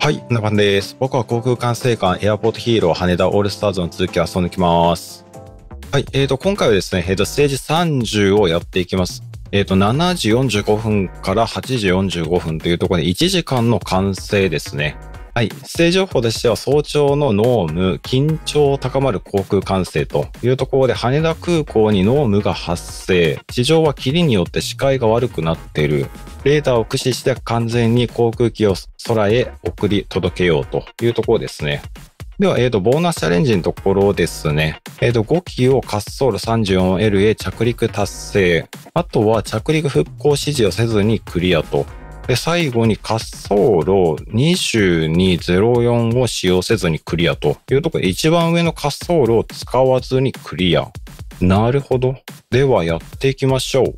はい、こんな感じです。僕は航空管制官エアポートヒーロー羽田オールスターズの続きを遊んできます。はい、今回はですね、ステージ30をやっていきます。7時45分から8時45分というところで1時間の完成ですね。はい、ステージ情報としては早朝の濃霧、緊張高まる航空管制というところで羽田空港に濃霧が発生、地上は霧によって視界が悪くなっている。レーダーを駆使して完全に航空機を空へ送り届けようというところですね。では、ボーナスチャレンジのところですね。5機を滑走路 34L へ着陸達成。あとは着陸復興指示をせずにクリアと。で、最後に滑走路2204を使用せずにクリアというところで、一番上の滑走路を使わずにクリア。なるほど。では、やっていきましょう。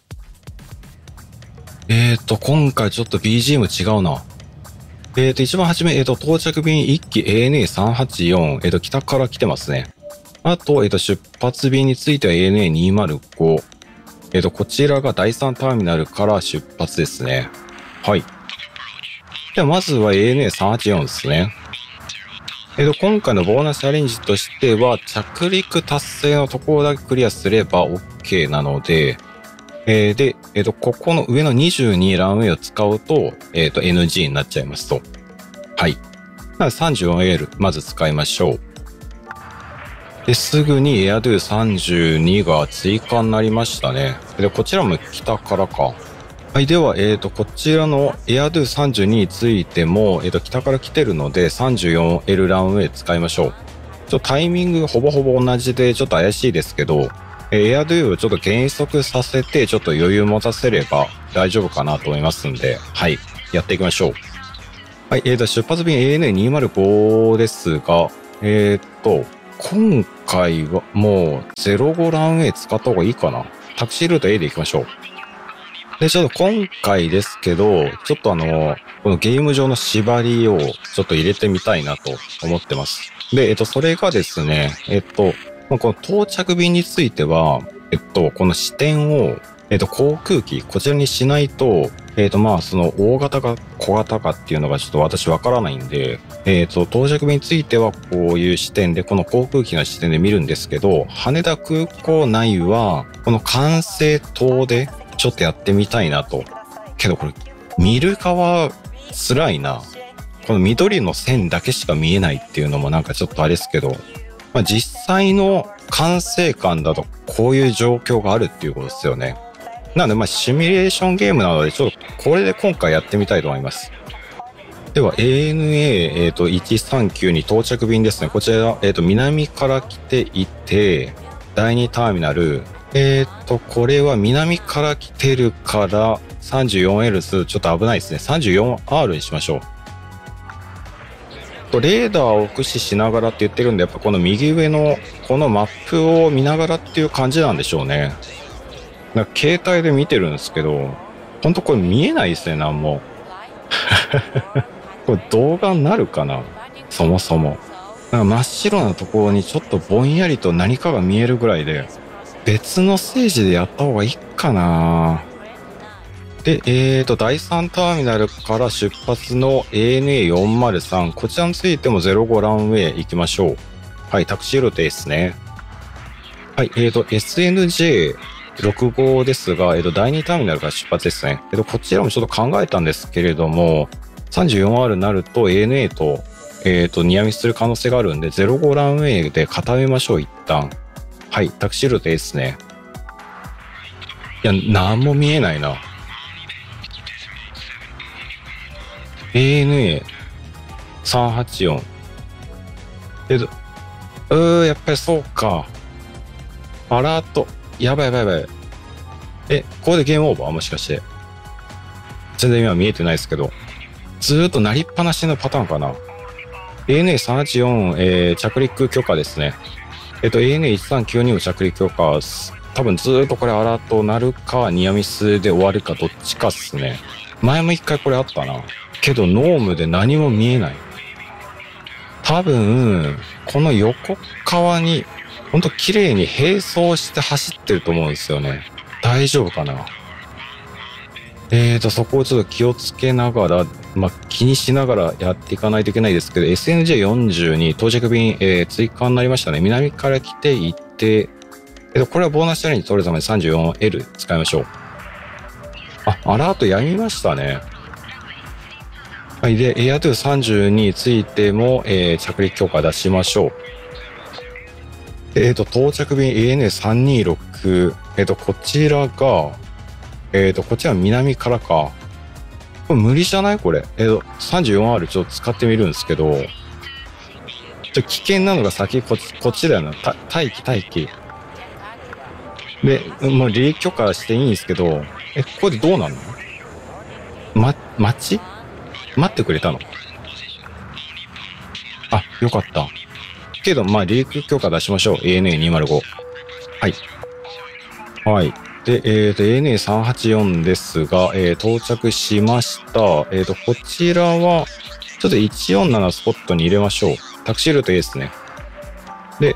今回ちょっと BGM 違うな。一番初め、到着便1機 ANA384、北から来てますね。あと、出発便については ANA205。こちらが第3ターミナルから出発ですね。はい。では、まずは ANA384 ですね。今回のボーナスチャレンジとしては、着陸達成のところだけクリアすれば OK なので、で、ここの上の22ランウェイを使うと、NG になっちゃいますと。はい。なので 34L、まず使いましょう。で、すぐに AirDo32 が追加になりましたね。で、こちらも北からか。はい。では、こちらの AirDo32 についても、北から来てるので 34L ランウェイ使いましょう。タイミングほぼほぼ同じでちょっと怪しいですけど、エアドゥをちょっと減速させて、ちょっと余裕持たせれば大丈夫かなと思いますんで、はい、やっていきましょう。はい、出発便 ANA205 ですが、今回はもう05ランウェイ使った方がいいかな。タクシールート A で行きましょう。で、ちょっと今回ですけど、ちょっとこのゲーム上の縛りをちょっと入れてみたいなと思ってます。で、それがですね、この到着便については、この視点を、航空機、こちらにしないと、その大型か小型かっていうのがちょっと私わからないんで、到着便についてはこういう視点で、この航空機の視点で見るんですけど、羽田空港内は、この管制塔でちょっとやってみたいなと。けどこれ、見る側、辛いな。この緑の線だけしか見えないっていうのもなんかちょっとあれですけど、実際の管制官だとこういう状況があるっていうことですよね。なのでシミュレーションゲームなのでちょっとこれで今回やってみたいと思います。では ANA139 に到着便ですね。こちら南から来ていて第2ターミナルこれは南から来てるから 34L 数ちょっと危ないですね。34R にしましょう。レーダーを駆使しながらって言ってるんで、やっぱこの右上のこのマップを見ながらっていう感じなんでしょうね。なんか携帯で見てるんですけど、ほんとこれ見えないですね、なんも。これ動画になるかなそもそも。なんか真っ白なところにちょっとぼんやりと何かが見えるぐらいで、別のステージでやった方がいいかな。で、第3ターミナルから出発の ANA403、こちらについても05ランウェイ行きましょう。はい、タクシールートですね。はい、SNJ65 ですが、第2ターミナルから出発ですね。こちらもちょっと考えたんですけれども、34R になると ANA と、ニアミスする可能性があるんで、05ランウェイで固めましょう、一旦。はい、タクシールートですね。いや、なんも見えないな。ANA384。やっぱりそうか。アラート。やばい。ここでゲームオーバーもしかして。全然今見えてないですけど。ずーっと鳴りっぱなしのパターンかな。ANA384、着陸許可ですね。ANA1392 も着陸許可。多分ずーっとこれアラート鳴るか、ニアミスで終わるかどっちかっすね。前も一回これあったな。けどノームで何も見えない。多分、この横側に、ほんと綺麗に並走して走ってると思うんですよね。大丈夫かな。 そこをちょっと気をつけながら、気にしながらやっていかないといけないですけど、SNJ40 に到着便、追加になりましたね。南から来ていて、これはボーナスチャレンジ取るために 34L 使いましょう。アラートやみましたね。はい。で、エアドゥ30についても、着陸許可出しましょう。到着便 ANA326。こちらが、こっちは南からか。これ無理じゃないこれ。34R ちょっと使ってみるんですけど、危険なのが先、こっちだよな。待機。で、もう離陸許可していいんですけど、ここでどうなるの？待ってくれたの？よかった。けど、離陸許可出しましょう。ANA205。はい。はい。で、ANA384 ですが、到着しました。こちらは、ちょっと147スポットに入れましょう。タクシールート A ですね。で、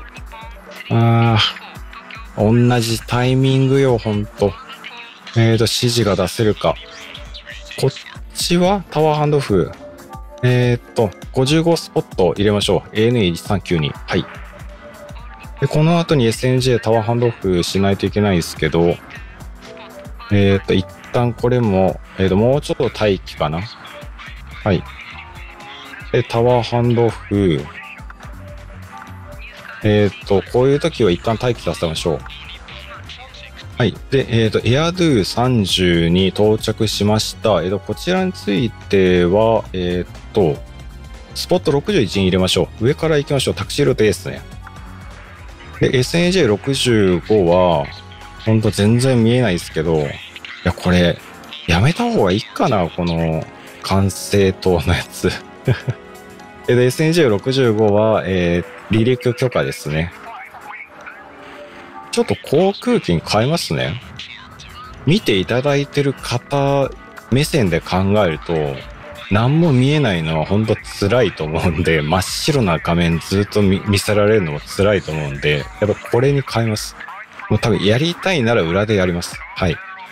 同じタイミングよ、ほんと。指示が出せるか。こっちはタワーハンドオフ。55スポット入れましょう。ANA1392。はい。で、この後に SNJ タワーハンドオフしないといけないですけど、一旦これも、もうちょっと待機かな。はい。で、タワーハンドオフ。こういう時は一旦待機させましょう。はい。で、エアドゥ30に到着しました。こちらについては、スポット61に入れましょう。上から行きましょう。タクシールート A ですね。で、SNJ65 は、ほんと全然見えないですけど、いや、これ、やめた方がいいかな、この、管制塔のやつ。で、SNJ65 は、離陸許可ですね。ちょっと航空機に変えますね。見ていただいてる方目線で考えると、何も見えないのは本当辛いと思うんで、真っ白な画面ずっと見せられるのも辛いと思うんで、やっぱこれに変えます。もう多分やりたいなら裏でやります。はい。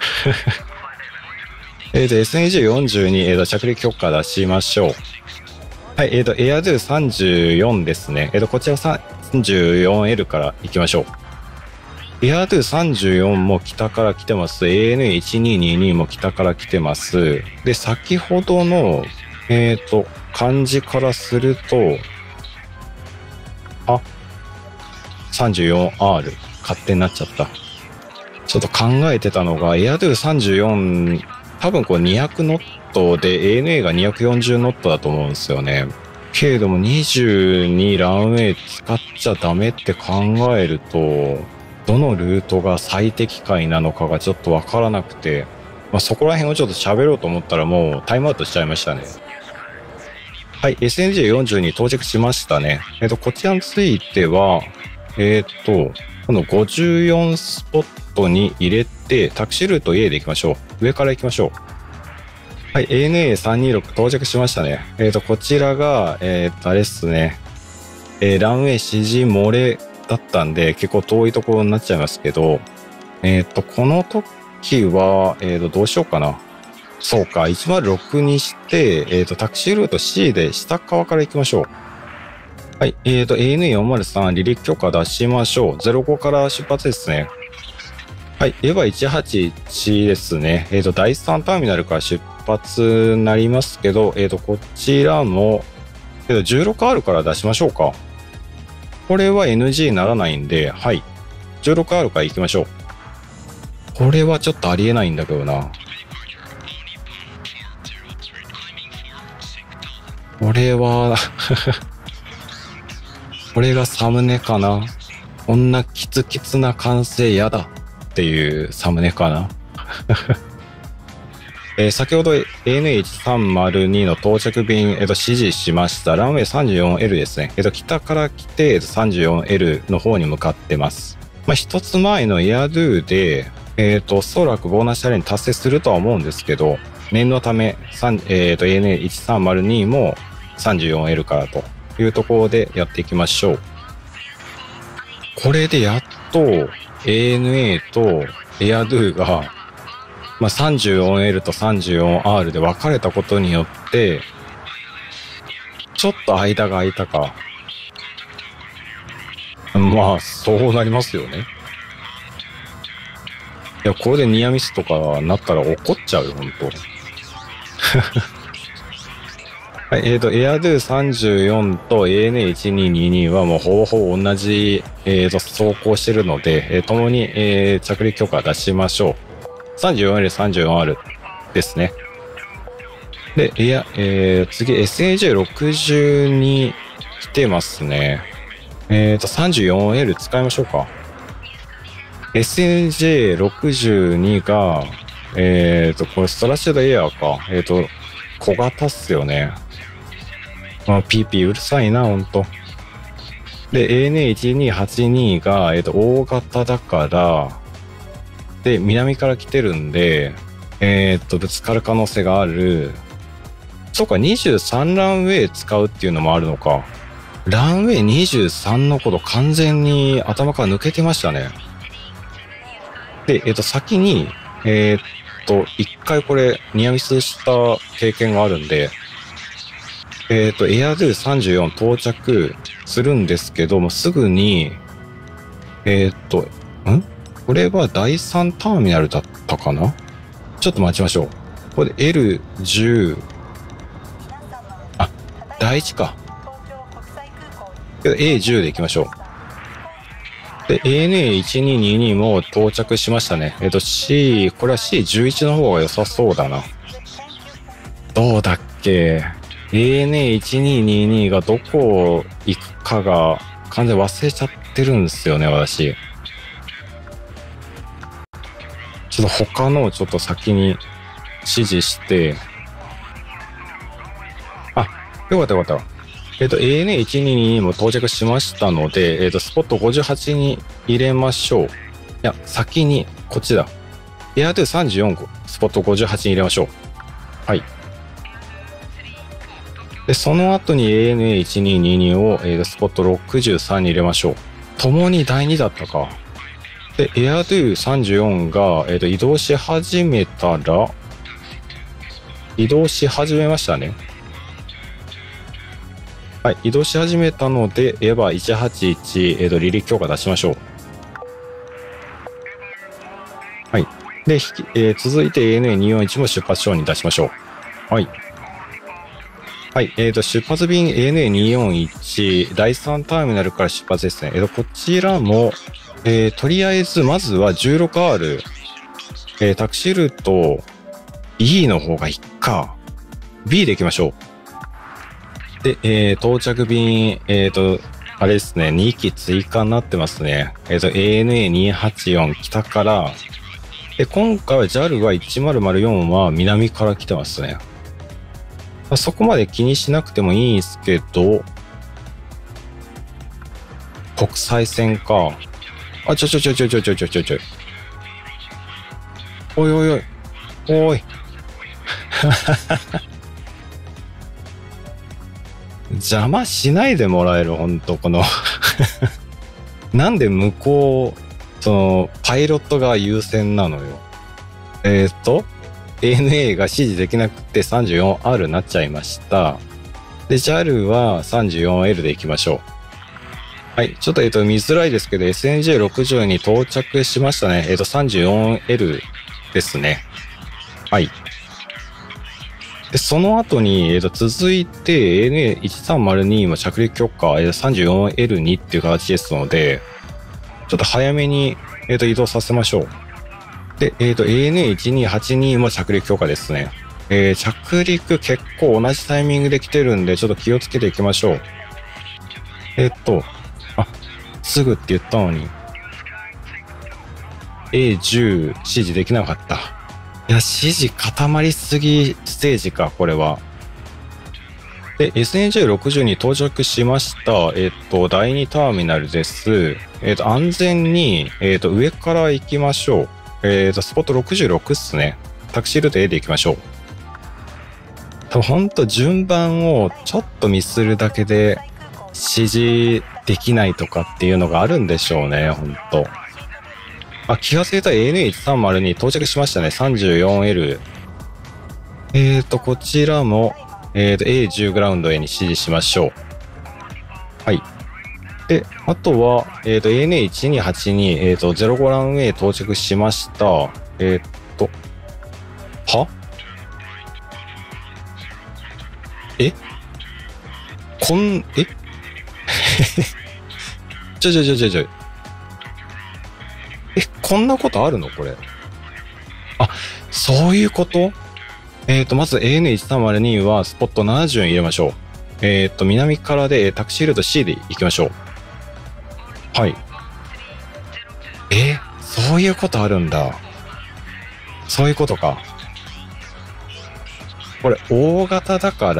で、SNJ40 に、着陸許可出しましょう。はい、エアドゥ34ですね。こちら 34L から行きましょう。エアドゥ34も北から来てます。ANA1222 も北から来てます。で、先ほどの、漢字からすると、34R、勝手になっちゃった。ちょっと考えてたのが、エアドゥ34、多分こう200ノットで ANA が240ノットだと思うんですよね。けれども22ランウェイ使っちゃダメって考えると、どのルートが最適解なのかがちょっとわからなくて、そこら辺をちょっと喋ろうと思ったらもうタイムアウトしちゃいましたね。はい、SNJ40 に到着しましたね。こちらについては、この54スポットに入れて、タクシールート A で行きましょう。上から行きましょう。はい、ANA326 到着しましたね。こちらが、あれですね、ランウェイ指示漏れだったんで、結構遠いところになっちゃいますけど、この時は、どうしようかな。そうか、106にして、タクシールート C で下側から行きましょう。はい、AN403 離陸許可出しましょう。05から出発ですね。はい、エヴァ181ですね。第3ターミナルから出発になりますけど、こちらも、16R から出しましょうか。これは NG にならないんで、はい。16R から行きましょう。これはちょっとありえないんだけどな。これは、これがサムネかな。こんなキツキツな完成やだっていうサムネかな。先ほど ANA1302 の到着便、指示しました。ランウェイ 34L ですね。北から来て 34L の方に向かってます。一つ前のエアドゥで、おそらくボーナスチャレンジ達成するとは思うんですけど、念のため、ANA1302 も 34L からというところでやっていきましょう。これでやっと ANA とエアドゥがまあ、34L と 34R で分かれたことによって、ちょっと間が空いたか。まあ、そうなりますよね。いや、これでニアミスとかなったら怒っちゃうよ、ほんと。はい、エアドゥ34と ANA1222 はもうほぼほぼ同じ、走行してるので、共に、着陸許可出しましょう。34L、34R ですね。で、次 SAJ60 に来てますね。34L 使いましょうか。SAJ62 が、これストラッシュドエアーか。小型っすよね。まあ、PP うるさいな、ほんと。で、ANA1282 が、大型だから、で、南から来てるんで、ぶつかる可能性がある。そうか、23ランウェイ使うっていうのもあるのか。ランウェイ23のこと完全に頭から抜けてましたね。で、先に、一回これ、ニアミスした経験があるんで、エアドゥ34到着するんですけども、すぐに、これは第3ターミナルだったかな？ちょっと待ちましょう。これで L10、あ、第1か。A10 で行きましょう。で、ANA1222 も到着しましたね。これは C11 の方が良さそうだな。どうだっけ？ ANA1222 がどこ行くかが完全忘れちゃってるんですよね、私。ちょっと他のをちょっと先に指示して、あ、よかったよかった。ANA122 も到着しましたので、スポット58に入れましょう。いや、先に、こっちだ。エアドゥ34、スポット58に入れましょう。はい。で、その後に ANA1222 を、スポット63に入れましょう。共に第2だったか。で、エアドゥ34が、移動し始めたら、移動し始めましたね。はい、移動し始めたので、エヴァ181、離陸許可出しましょう。はい。で、続いて ANA241 も出発承認出しましょう。はい。はい。出発便 ANA241、第3ターミナルから出発ですね。こちらも、とりあえず、まずは 16R、タクシールート B の方がいいか。B で行きましょう。で、到着便、あれですね、2機追加になってますね。ANA284 北から、今回は JAL は1004は南から来てますね。そこまで気にしなくてもいいんですけど、国際線か。あ、ちょ。おいおいおい。おい。邪魔しないでもらえる、ほんと、このなんで向こう、パイロットが優先なのよ。ANA が指示できなくて 34R になっちゃいました。で、JAL は 34L で行きましょう。はい。ちょっと見づらいですけど、SNJ60 に到着しましたね。34L ですね。はい。で、その後に、続いて ANA1302 も着陸許可、34L2 っていう形ですので、ちょっと早めに、移動させましょう。で、ANA1282 も着陸許可ですね。着陸結構同じタイミングで来てるんで、ちょっと気をつけていきましょう。すぐって言ったのに、A10 指示できなかった。いや、指示固まりすぎステージか、これは。で、SNJ60 に到着しました。第2ターミナルです。安全に、上から行きましょう。スポット66っすね。タクシールート A で行きましょう。ほんと順番をちょっとミスるだけで指示できないとかっていうのがあるんでしょうね、ほんと。 あ、気がついたら ANA130 に到着しましたね。34L。こちらも、A10 グラウンドへに指示しましょう。はい。で、あとは、ANA1282、05ランウェイ到着しました。はええちょ。こんなことあるのこれ。あ、そういうこと。まず AN1302 はスポット70に入れましょう。南からでタクシールート C で行きましょう。はい。そういうことあるんだ。そういうことか。これ、大型だから、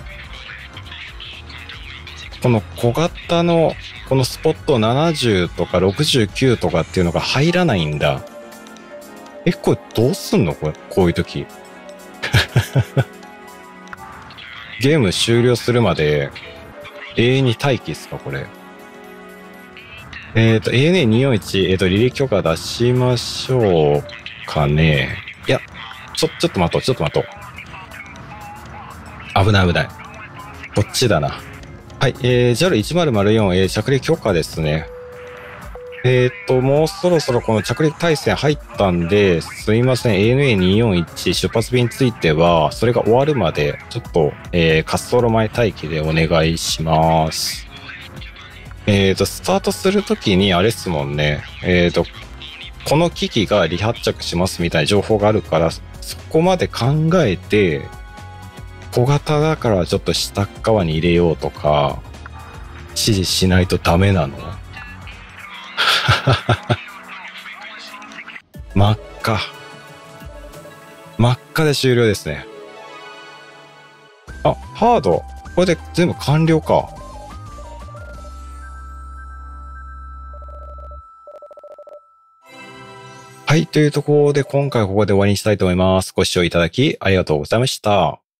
この小型の、このスポット70とか69とかっていうのが入らないんだ。これどうすんのこれ、こういう時。ゲーム終了するまで永遠に待機っすかこれ。ANA241、履歴許可出しましょうかね。いや、ちょっと待とう。危ない。こっちだな。はい、JAL1004、着陸許可ですね。もうそろそろこの着陸態勢入ったんで、すいません、ANA241 出発便については、それが終わるまで、ちょっと、滑走路前待機でお願いします。スタートするときにあれっすもんね。この機器が離発着しますみたいな情報があるから、そこまで考えて、小型だからちょっと下側に入れようとか、指示しないとダメなの？真っ赤で終了ですね。あ、ハード。これで全部完了か。はい。というところで今回ここで終わりにしたいと思います。ご視聴いただきありがとうございました。